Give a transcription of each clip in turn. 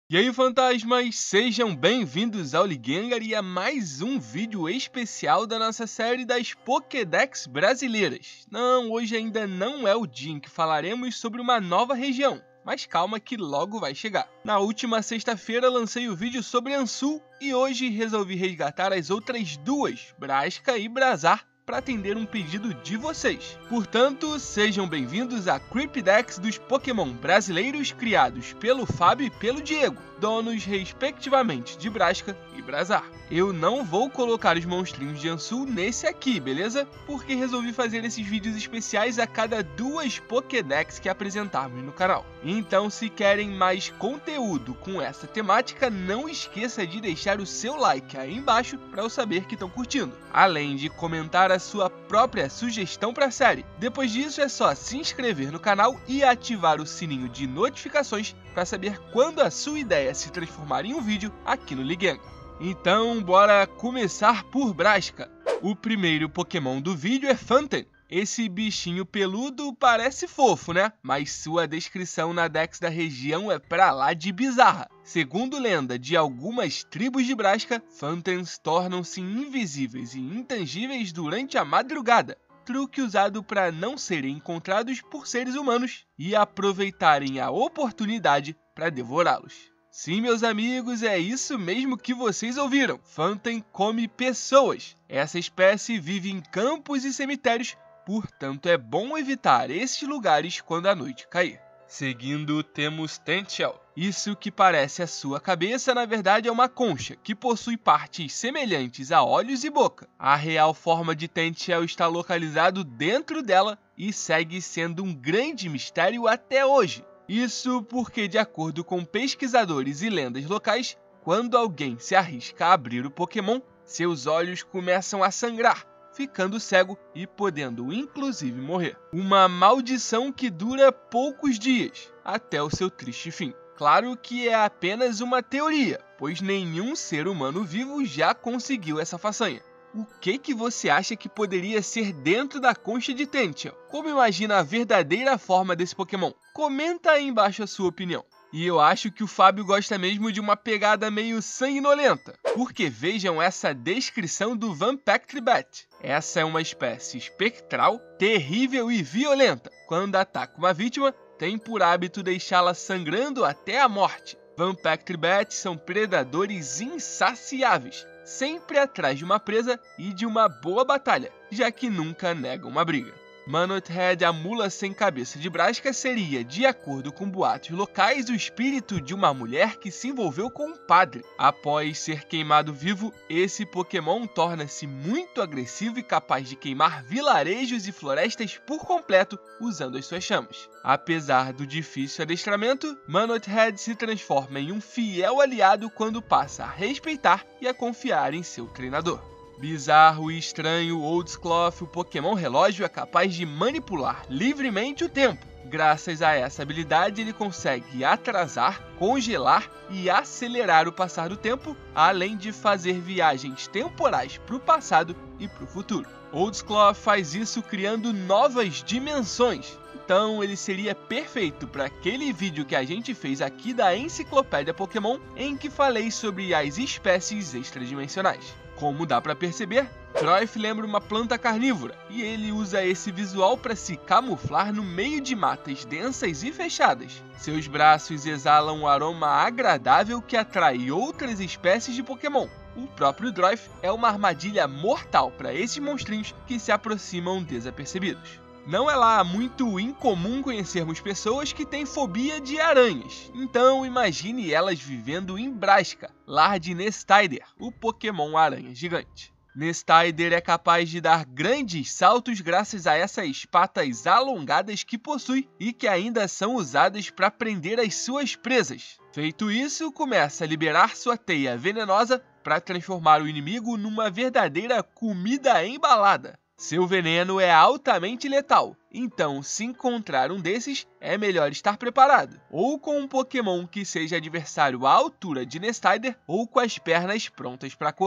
E aí, fantasmas, sejam bem-vindos ao Ligengar e a mais um vídeo especial da nossa série das Pokédex brasileiras. Não, hoje ainda não é o dia em que falaremos sobre uma nova região, mas calma que logo vai chegar. Na última sexta-feira lancei o vídeo sobre Ansul e hoje resolvi resgatar as outras duas, Brasca e Brazar, para atender um pedido de vocês. Portanto, sejam bem-vindos à Cryptedex dos Pokémon brasileiros criados pelo Fábio e pelo Diego, donos respectivamente de Brasca e Brazar. Eu não vou colocar os monstrinhos de Ansul nesse aqui, beleza? Porque resolvi fazer esses vídeos especiais a cada duas Pokédex que apresentarmos no canal. Então, se querem mais conteúdo com essa temática, não esqueça de deixar o seu like aí embaixo para eu saber que estão curtindo, além de comentar a sua própria sugestão para a série. Depois disso, é só se inscrever no canal e ativar o sininho de notificações para saber quando a sua ideia se transformar em um vídeo aqui no Ligengar. Então, bora começar por Brasca. O primeiro Pokémon do vídeo é Phantom. Esse bichinho peludo parece fofo, né? Mas sua descrição na Dex da região é pra lá de bizarra. Segundo lenda de algumas tribos de Brasca, Phantoms tornam-se invisíveis e intangíveis durante a madrugada, truque usado para não serem encontrados por seres humanos e aproveitarem a oportunidade para devorá-los. Sim, meus amigos, é isso mesmo que vocês ouviram. Phantom come pessoas. Essa espécie vive em campos e cemitérios, portanto é bom evitar esses lugares quando a noite cair. Seguindo, temos Tentshell. Isso que parece a sua cabeça, na verdade é uma concha, que possui partes semelhantes a olhos e boca. A real forma de Tentshell está localizado dentro dela e segue sendo um grande mistério até hoje. Isso porque, de acordo com pesquisadores e lendas locais, quando alguém se arrisca a abrir o Pokémon, seus olhos começam a sangrar, ficando cego e podendo inclusive morrer. Uma maldição que dura poucos dias, até o seu triste fim. Claro que é apenas uma teoria, pois nenhum ser humano vivo já conseguiu essa façanha. O que você acha que poderia ser dentro da concha de Tentshell? Como imagina a verdadeira forma desse Pokémon? Comenta aí embaixo a sua opinião. E eu acho que o Fábio gosta mesmo de uma pegada meio sanguinolenta, porque vejam essa descrição do Vampactrebat. Essa é uma espécie espectral, terrível e violenta. Quando ataca uma vítima, tem por hábito deixá-la sangrando até a morte. Vampactrebats são predadores insaciáveis, sempre atrás de uma presa e de uma boa batalha, já que nunca negam uma briga. Manothead, a mula sem cabeça de Brasca, seria, de acordo com boatos locais, o espírito de uma mulher que se envolveu com um padre. Após ser queimado vivo, esse Pokémon torna-se muito agressivo e capaz de queimar vilarejos e florestas por completo usando as suas chamas. Apesar do difícil adestramento, Manothead se transforma em um fiel aliado quando passa a respeitar e a confiar em seu treinador. Bizarro e estranho, Oldcloth, o Pokémon relógio, é capaz de manipular livremente o tempo. Graças a essa habilidade, ele consegue atrasar, congelar e acelerar o passar do tempo, além de fazer viagens temporais para o passado e para o futuro. Oldcloth faz isso criando novas dimensões. Então ele seria perfeito para aquele vídeo que a gente fez aqui da Enciclopédia Pokémon, em que falei sobre as espécies extradimensionais. Como dá para perceber, Droyf lembra uma planta carnívora, e ele usa esse visual para se camuflar no meio de matas densas e fechadas. Seus braços exalam um aroma agradável que atrai outras espécies de Pokémon. O próprio Droyf é uma armadilha mortal para esses monstrinhos que se aproximam desapercebidos. Não é lá muito incomum conhecermos pessoas que têm fobia de aranhas, então imagine elas vivendo em Brasca, lar de Nestider, o Pokémon aranha gigante. Nestider é capaz de dar grandes saltos graças a essas patas alongadas que possui e que ainda são usadas para prender as suas presas. Feito isso, começa a liberar sua teia venenosa para transformar o inimigo numa verdadeira comida embalada. Seu veneno é altamente letal, então se encontrar um desses, é melhor estar preparado, ou com um Pokémon que seja adversário à altura de Nestider, ou com as pernas prontas para correr.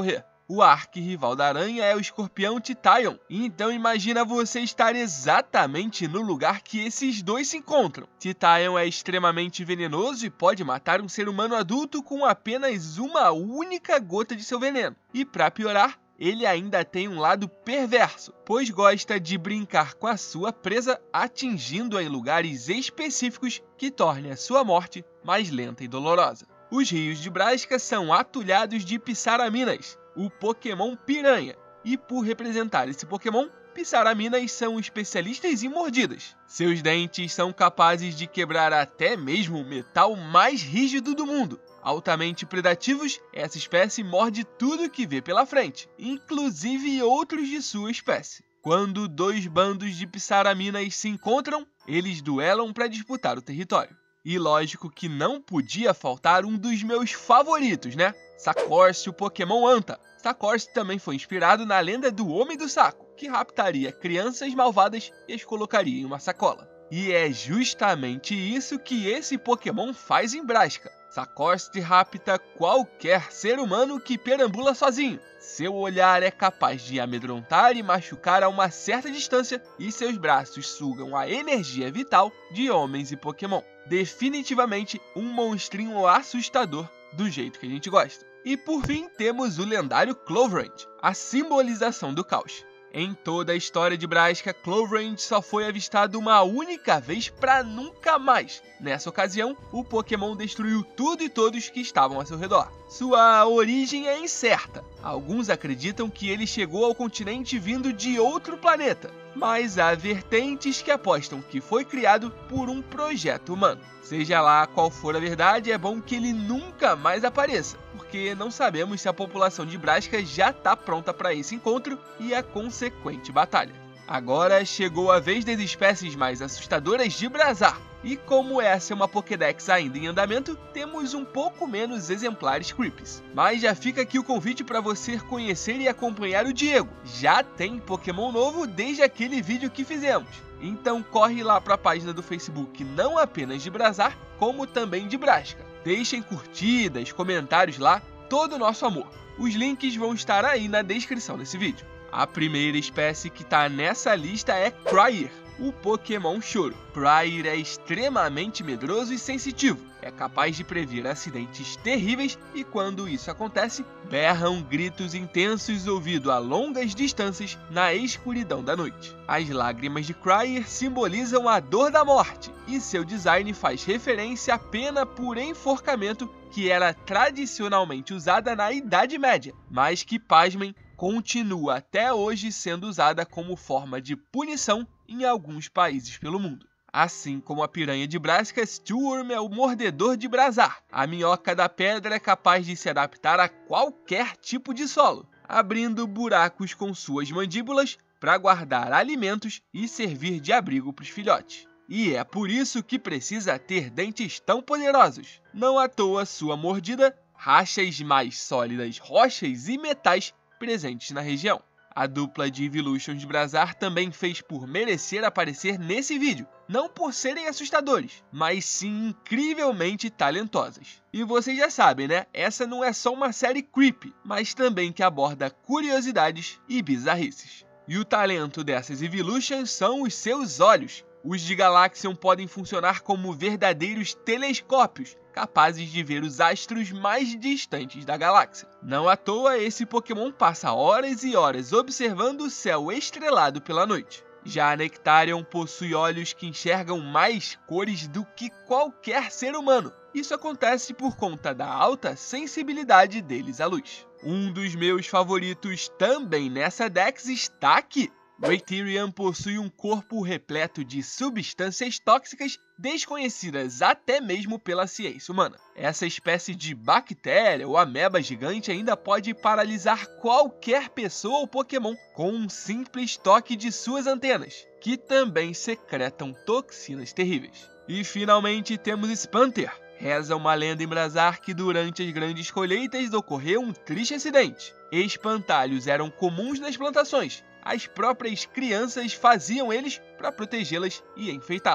O arquirrival da aranha é o escorpião Titaion, então imagina você estar exatamente no lugar que esses dois se encontram. Titaion é extremamente venenoso e pode matar um ser humano adulto com apenas uma única gota de seu veneno. E para piorar, ele ainda tem um lado perverso, pois gosta de brincar com a sua presa, atingindo-a em lugares específicos que tornem a sua morte mais lenta e dolorosa. Os rios de Braska são atulhados de Pissaraminas, o Pokémon Piranha, e por representar esse Pokémon, Pissaraminas são especialistas em mordidas. Seus dentes são capazes de quebrar até mesmo o metal mais rígido do mundo. Altamente predativos, essa espécie morde tudo que vê pela frente, inclusive outros de sua espécie. Quando dois bandos de Pissaraminas se encontram, eles duelam para disputar o território. E lógico que não podia faltar um dos meus favoritos, né? Sacorce, o Pokémon Anta. Sacorce também foi inspirado na lenda do Homem do Saco, que raptaria crianças malvadas e as colocaria em uma sacola. E é justamente isso que esse Pokémon faz em Braska. Sacorce rapta qualquer ser humano que perambula sozinho. Seu olhar é capaz de amedrontar e machucar a uma certa distância, e seus braços sugam a energia vital de homens e Pokémon. Definitivamente um monstrinho assustador do jeito que a gente gosta. E por fim temos o lendário Clovrand, a simbolização do caos. Em toda a história de Braska, Clovrand só foi avistado uma única vez para nunca mais. Nessa ocasião, o Pokémon destruiu tudo e todos que estavam ao seu redor. Sua origem é incerta. Alguns acreditam que ele chegou ao continente vindo de outro planeta, mas há vertentes que apostam que foi criado por um projeto humano. Seja lá qual for a verdade, é bom que ele nunca mais apareça, porque não sabemos se a população de Braska já está pronta para esse encontro e a consequente batalha. Agora chegou a vez das espécies mais assustadoras de Brazar, e como essa é uma Pokédex ainda em andamento, temos um pouco menos exemplares creepies. Mas já fica aqui o convite para você conhecer e acompanhar o Diego. Já tem Pokémon novo desde aquele vídeo que fizemos. Então corre lá para a página do Facebook não apenas de Brazar, como também de Braska. Deixem curtidas, comentários lá, todo o nosso amor. Os links vão estar aí na descrição desse vídeo. A primeira espécie que está nessa lista é Krair, o Pokémon Choro. Krair é extremamente medroso e sensitivo. É capaz de prever acidentes terríveis e, quando isso acontece, berram gritos intensos ouvidos a longas distâncias na escuridão da noite. As lágrimas de Krair simbolizam a dor da morte, e seu design faz referência à pena por enforcamento que era tradicionalmente usada na Idade Média, mas que, pasmem, continua até hoje sendo usada como forma de punição em alguns países pelo mundo. Assim como a piranha de Braska, Stewworm é o mordedor de Brazar. A minhoca da pedra é capaz de se adaptar a qualquer tipo de solo, abrindo buracos com suas mandíbulas para guardar alimentos e servir de abrigo para os filhotes. E é por isso que precisa ter dentes tão poderosos. Não à toa sua mordida racha as mais sólidas rochas e metais presentes na região. A dupla de Evolutions de Brazar também fez por merecer aparecer nesse vídeo, não por serem assustadores, mas sim incrivelmente talentosas. E vocês já sabem, né? Essa não é só uma série creepy, mas também que aborda curiosidades e bizarrices. E o talento dessas Evolutions são os seus olhos. Os de Galaxian podem funcionar como verdadeiros telescópios, capazes de ver os astros mais distantes da galáxia. Não à toa, esse Pokémon passa horas e horas observando o céu estrelado pela noite. Já a Nectarion possui olhos que enxergam mais cores do que qualquer ser humano. Isso acontece por conta da alta sensibilidade deles à luz. Um dos meus favoritos também nessa Dex está aqui. Raytheon possui um corpo repleto de substâncias tóxicas desconhecidas até mesmo pela ciência humana. Essa espécie de bactéria ou ameba gigante ainda pode paralisar qualquer pessoa ou Pokémon com um simples toque de suas antenas, que também secretam toxinas terríveis. E finalmente temos Spanther. Reza uma lenda em Brazar que durante as grandes colheitas ocorreu um triste acidente. Espantalhos eram comuns nas plantações. As próprias crianças faziam eles para protegê-las e enfeitá-las.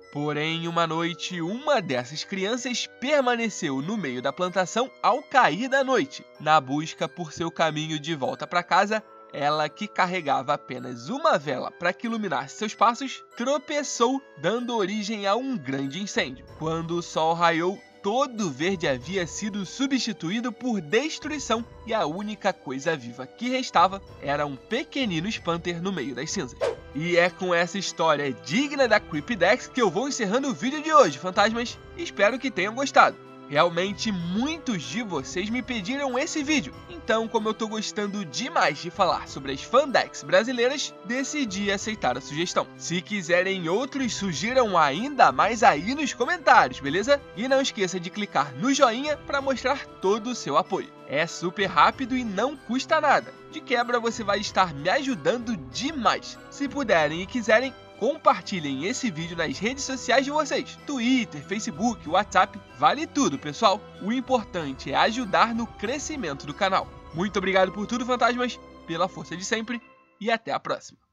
Porém, uma noite, uma dessas crianças permaneceu no meio da plantação ao cair da noite. Na busca por seu caminho de volta para casa, ela, que carregava apenas uma vela para que iluminasse seus passos, tropeçou, dando origem a um grande incêndio. Quando o sol raiou, todo o verde havia sido substituído por destruição e a única coisa viva que restava era um pequenino Spanther no meio das cinzas. E é com essa história digna da Creepydex que eu vou encerrando o vídeo de hoje, fantasmas. Espero que tenham gostado. Realmente muitos de vocês me pediram esse vídeo, então como eu tô gostando demais de falar sobre as fandex brasileiras, decidi aceitar a sugestão. Se quiserem outros, sugiram ainda mais aí nos comentários, beleza? E não esqueça de clicar no joinha para mostrar todo o seu apoio. É super rápido e não custa nada. De quebra você vai estar me ajudando demais. Se puderem e quiserem, compartilhem esse vídeo nas redes sociais de vocês. Twitter, Facebook, WhatsApp, vale tudo, pessoal. O importante é ajudar no crescimento do canal. Muito obrigado por tudo, fantasmas, pela força de sempre e até a próxima.